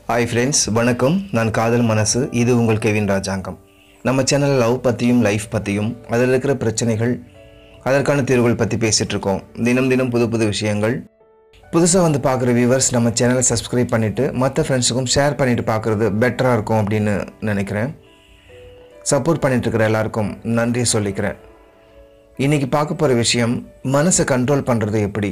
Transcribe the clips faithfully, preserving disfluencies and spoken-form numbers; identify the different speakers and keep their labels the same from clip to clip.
Speaker 1: Hi friends, வணக்கம். நான் காதல் மனசு. இது உங்கள் கெவின் ராஜாங்கம். நம்ம சேனலில் லவ் பற்றியும் லைஃப் பற்றியும் அதில் இருக்கிற பிரச்சனைகள், அதற்கான தீர்வுகள் பற்றி பேசிகிட்டு இருக்கோம். தினம் தினம் புது புது விஷயங்கள். புதுசாக வந்து பார்க்குற வியூவர்ஸ் நம்ம சேனலை சப்ஸ்கிரைப் பண்ணிவிட்டு மற்ற ஃப்ரெண்ட்ஸுக்கும் ஷேர் பண்ணிவிட்டு பார்க்குறது பெட்டராக இருக்கும் அப்படின்னு நினைக்கிறேன். சப்போர்ட் பண்ணிகிட்ருக்கிற எல்லாருக்கும் நன்றி சொல்லிக்கிறேன். இன்றைக்கி பார்க்க போகிற விஷயம், மனசை கண்ட்ரோல் பண்ணுறது எப்படி.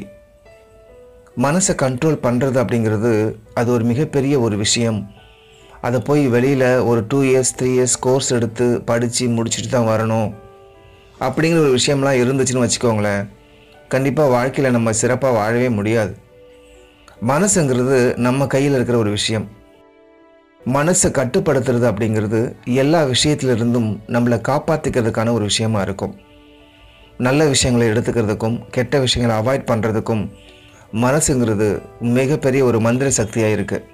Speaker 1: மனசை கண்ட்ரோல் பண்ணுறது அப்படிங்கிறது அது ஒரு மிகப்பெரிய ஒரு விஷயம். அதை போய் வெளியில் ஒரு two years three years course எடுத்து படித்து முடிச்சுட்டு தான் வரணும் அப்படிங்கிற ஒரு விஷயம்லாம் இருந்துச்சுன்னு வச்சுக்கோங்களேன், கண்டிப்பாக வாழ்க்கையில் நம்ம சிறப்பாக வாழவே முடியாது. மனசுங்கிறது நம்ம கையில் இருக்கிற ஒரு விஷயம். மனசை கட்டுப்படுத்துறது அப்படிங்கிறது எல்லா விஷயத்திலிருந்தும் நம்மளை காப்பாற்றிக்கிறதுக்கான ஒரு விஷயமா இருக்கும். நல்ல விஷயங்களை எடுத்துக்கிறதுக்கும் கெட்ட விஷயங்களை அவாய்ட் பண்ணுறதுக்கும் மனசுங்கிறது மிகப்பெரிய ஒரு மந்திர சக்தியாக இருக்குது.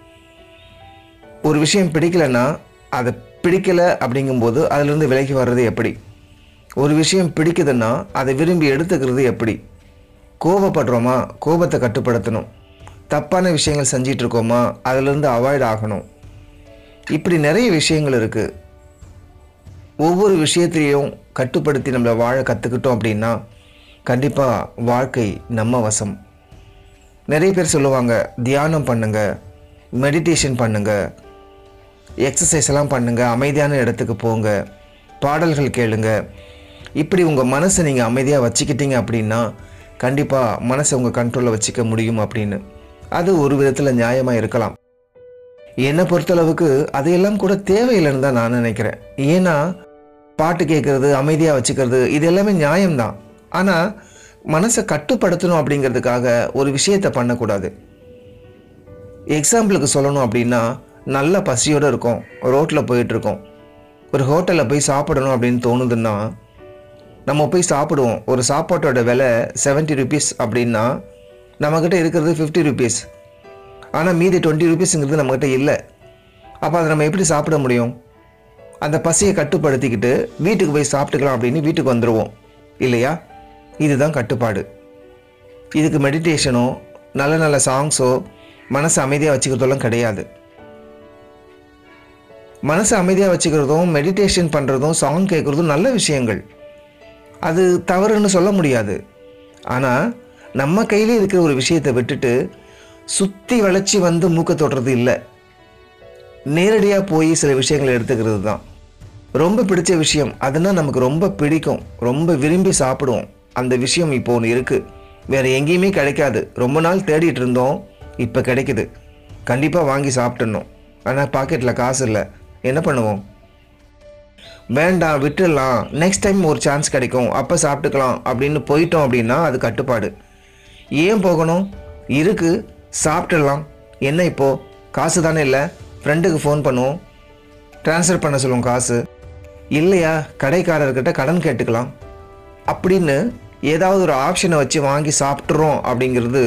Speaker 1: ஒரு விஷயம் பிடிக்கலைன்னா அதை பிடிக்கலை அப்படிங்கும்போது அதிலிருந்து விலகி வர்றது எப்படி. ஒரு விஷயம் பிடிக்குதுன்னா அதை விரும்பி எடுத்துக்கிறது எப்படி. கோபப்படுறோமா, கோபத்தை கட்டுப்படுத்தணும். தப்பான விஷயங்கள் செஞ்சிட்ருக்கோமா, அதிலிருந்து அவாய்ட் ஆகணும். இப்படி நிறைய விஷயங்கள் இருக்குது. ஒவ்வொரு விஷயத்தையும் கட்டுப்படுத்தி நம்மளை வாழ கற்றுக்கிட்டோம் அப்படின்னா கண்டிப்பாக வாழ்க்கை நம்ம வசம். நிறைய பேர் சொல்லுவாங்க, தியானம் பண்ணுங்கள், மெடிடேஷன் பண்ணுங்கள், எக்ஸசைஸ் எல்லாம் பண்ணுங்கள், அமைதியான இடத்துக்கு போங்க, பாடல்கள் கேளுங்க. இப்படி உங்கள் மனசை நீங்கள் அமைதியாக வச்சுக்கிட்டீங்க அப்படின்னா கண்டிப்பாக மனசை உங்கள் கண்ட்ரோலில் வச்சுக்க முடியும் அப்படின்னு. அது ஒரு விதத்தில் நியாயமாக இருக்கலாம். என்னை பொறுத்தளவுக்கு அதையெல்லாம் கூட தேவையில்லைன்னு தான் நான் நினைக்கிறேன். ஏன்னா பாட்டு கேட்குறது, அமைதியாக வச்சுக்கிறது, இது எல்லாமே நியாயம்தான். ஆனால் மனசை கட்டுப்படுத்தணும் அப்படிங்கிறதுக்காக ஒரு விஷயத்தை பண்ணக்கூடாது. எக்ஸாம்பிளுக்கு சொல்லணும் அப்படின்னா, நல்ல பசியோடு இருக்கோம், ரோட்டில் போயிட்டுருக்கோம், ஒரு ஹோட்டலில் போய் சாப்பிடணும் அப்படின்னு தோணுதுன்னா நம்ம போய் சாப்பிடுவோம். ஒரு சாப்பாட்டோட விலை செவன்ட்டி ருபீஸ் அப்படின்னா நம்மக்கிட்ட இருக்கிறது ஃபிஃப்டி ருபீஸ். ஆனால் மீதி டுவெண்ட்டி ருபீஸுங்கிறது நம்மக்கிட்ட இல்லை. அப்போ அதை நம்ம எப்படி சாப்பிட முடியும்? அந்த பசியை கட்டுப்படுத்திக்கிட்டு வீட்டுக்கு போய் சாப்பிட்டுக்கலாம் அப்படின்னு வீட்டுக்கு வந்துடுவோம் இல்லையா? இதுதான் கட்டுப்பாடு. இதுக்கு மெடிடேஷனோ நல்ல நல்ல சாங்ஸோ மனசை அமைதியாக வச்சுக்கிறதெல்லாம் கிடையாது. மனசை அமைதியாக வச்சுக்கிறதும் மெடிடேஷன் பண்ணுறதும் சாங் கேட்குறதும் நல்ல விஷயங்கள். அது தவறுன்னு சொல்ல முடியாது. ஆனால் நம்ம கையிலே இருக்கிற ஒரு விஷயத்தை விட்டுட்டு சுற்றி வளைச்சி வந்து மூக்க தொடுறது இல்லை. நேரடியாக போய் சில விஷயங்களை எடுத்துக்கிறது தான். ரொம்ப பிடிச்ச விஷயம் அதுனா நமக்கு ரொம்ப பிடிக்கும், ரொம்ப விரும்பி சாப்பிடுவோம். அந்த விஷயம் இப்போ ஒன்று இருக்குது, வேறு எங்கேயுமே கிடைக்காது. ரொம்ப நாள் தேடிட்டு இருந்தோம், இப்போ கிடைக்குது. கண்டிப்பாக வாங்கி சாப்பிட்டுடணும். ஆனால் பாக்கெட்டில் காசு இல்லை. என்ன பண்ணுவோம்? வேண்டாம், விட்டுடலாம், நெக்ஸ்ட் டைம் ஒரு சான்ஸ் கிடைக்கும், அப்போ சாப்பிட்டுக்கலாம் அப்படின்னு போயிட்டோம் அப்படின்னா அது கட்டுப்பாடு. ஏன் போகணும்? இருக்குது, சாப்பிட்டுடலாம். என்ன இப்போது? காசு தானே இல்லை, ஃப்ரெண்டுக்கு ஃபோன் பண்ணுவோம், ட்ரான்ஸ்ஃபர் பண்ண சொல்லுவோம். காசு இல்லையா, கடைக்காரர்கிட்ட கடன் கேட்டுக்கலாம் அப்படின்னு ஏதாவது ஒரு ஆப்ஷனை வச்சு வாங்கி சாப்பிட்றோம். அப்படிங்கிறது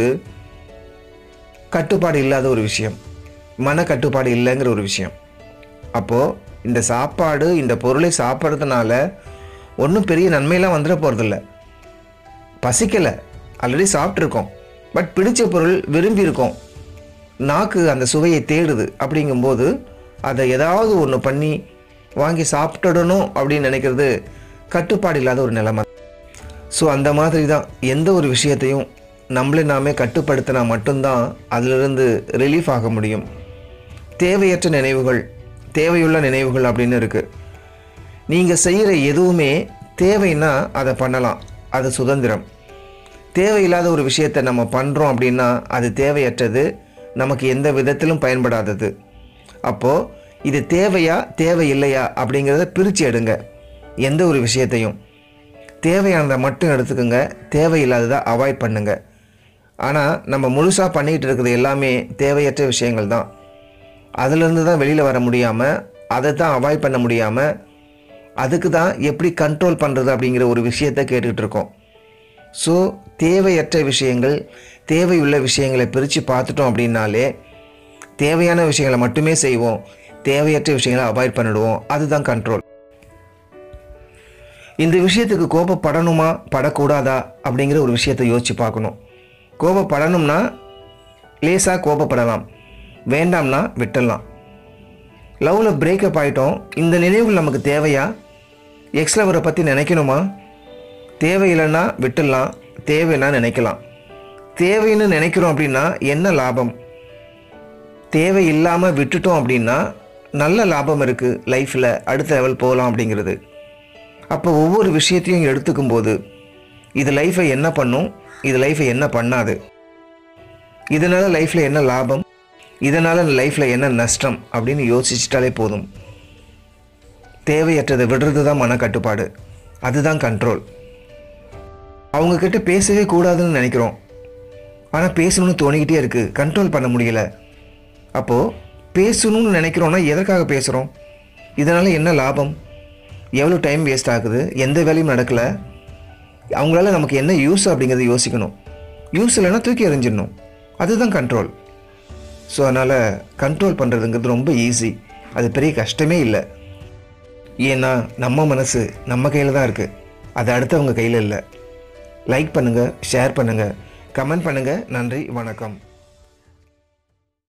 Speaker 1: கட்டுப்பாடு இல்லாத ஒரு விஷயம், மன கட்டுப்பாடு இல்லைங்கிற ஒரு விஷயம். அப்போது இந்த சாப்பாடு, இந்த பொருளை சாப்பிட்றதுனால ஒன்றும் பெரிய நன்மையெல்லாம் வந்துட போகிறதில்ல. பசிக்கலை, ஆல்ரெடி சாப்பிட்ருக்கோம். பட் பிடிச்ச பொருள் விரும்பி இருக்கோம், நாக்கு அந்த சுவையை தேடுது. அப்படிங்கும்போது அதை ஏதாவது ஒன்று பண்ணி வாங்கி சாப்பிட்டுடணும் அப்படின்னு நினைக்கிறது கட்டுப்பாடு இல்லாத ஒரு நிலைமை. ஸோ அந்த மாதிரி தான் எந்த ஒரு விஷயத்தையும் நம்மளே நாமே கட்டுப்படுத்தினா மட்டும்தான் அதிலிருந்து ரிலீஃப் ஆக முடியும். தேவையற்ற நினைவுகள், தேவையுள்ள நினைவுகள் அப்படின்னு இருக்குது. நீங்கள் செய்கிற எதுவுமே தேவைன்னா அதை பண்ணலாம், அது சுதந்திரம். தேவையில்லாத ஒரு விஷயத்தை நம்ம பண்ணுறோம் அப்படின்னா அது தேவையற்றது, நமக்கு எந்த விதத்திலும் பயன்படாதது. அப்போது இது தேவையா தேவையில்லையா அப்படிங்கிறத பிரித்து எடுங்க. எந்த ஒரு விஷயத்தையும் தேவையானதை மட்டும் எடுத்துக்கோங்க, தேவையில்லாததை அவாய்ட் பண்ணுங்க. ஆனால் நம்ம முழுசாக பண்ணிக்கிட்டு இருக்கிறது எல்லாமே தேவையற்ற விஷயங்கள் தான். அதிலிருந்து தான் வெளியில் வர முடியாமல், அதை தான் அவாய்ட் பண்ண முடியாமல், அதுக்கு தான் எப்படி கண்ட்ரோல் பண்ணுறது அப்படிங்கிற ஒரு விஷயத்தை கேட்டுக்கிட்டு இருக்கோம். ஸோ தேவையற்ற விஷயங்கள், தேவையுள்ள விஷயங்களை பிரித்து பார்த்துட்டோம் அப்படின்னாலே தேவையான விஷயங்களை மட்டுமே செய்வோம், தேவையற்ற விஷயங்களை அவாய்ட் பண்ணிடுவோம். அதுதான் கண்ட்ரோல். இந்த விஷயத்துக்கு கோபப்படணுமா படக்கூடாதா அப்படிங்கிற ஒரு விஷயத்தை யோசித்து பார்க்கணும். கோபப்படணும்னா லேசாக கோபப்படலாம், வேண்டாம்னா விட்டுடலாம். லவ்வில் பிரேக்கப் ஆகிட்டோம், இந்த நினைவுகள் நமக்கு தேவையா? எக்ஸ் லவரை பற்றி நினைக்கணுமா? தேவையில்லைன்னா விட்டுடலாம், தேவைன்னா நினைக்கலாம். தேவைன்னு நினைக்கிறோம் அப்படின்னா என்ன லாபம்? தேவை இல்லாமல் விட்டுட்டோம் அப்படின்னா நல்ல லாபம் இருக்குது லைஃப்பில், அடுத்த லெவல் போகலாம் அப்படிங்கிறது. அப்போ ஒவ்வொரு விஷயத்தையும் எடுத்துக்கும் போது இது லைஃப்பை என்ன பண்ணும், இது லைஃப்பை என்ன பண்ணாது, இதனால் லைஃப்பில் என்ன லாபம், இதனால் லைஃப்பில் என்ன நஷ்டம் அப்படின்னு யோசிச்சிட்டாலே போதும். தேவையற்றதை விடுறது தான் மனக்கட்டுப்பாடு, அதுதான் கண்ட்ரோல். அவங்கக்கிட்ட பேசவே கூடாதுன்னு நினைக்கிறோம், ஆனால் பேசணும்னு தோணிக்கிட்டே இருக்குது, கண்ட்ரோல் பண்ண முடியல. அப்போது பேசணும்னு நினைக்கிறோன்னா எதற்காக பேசுகிறோம்? இதனால் என்ன லாபம்? எவ்வளோ டைம் வேஸ்ட் ஆகுது, எந்த வேலையும் நடக்கலை. அவங்களால நமக்கு என்ன யூஸ் அப்படிங்கிறத யோசிக்கணும். யூஸ் இல்லைன்னா தூக்கி எறிஞ்சிடணும், அதுதான் கண்ட்ரோல். ஸோ அதனால் கண்ட்ரோல் பண்ணுறதுங்கிறது ரொம்ப ஈஸி, அது பெரிய கஷ்டமே இல்லை. ஏன்னா நம்ம மனசு நம்ம கையில் தான் இருக்குது, அது அடுத்தவங்க கையில் இல்லை. லைக் பண்ணுங்கள், ஷேர் பண்ணுங்கள், கமெண்ட் பண்ணுங்கள். நன்றி, வணக்கம்.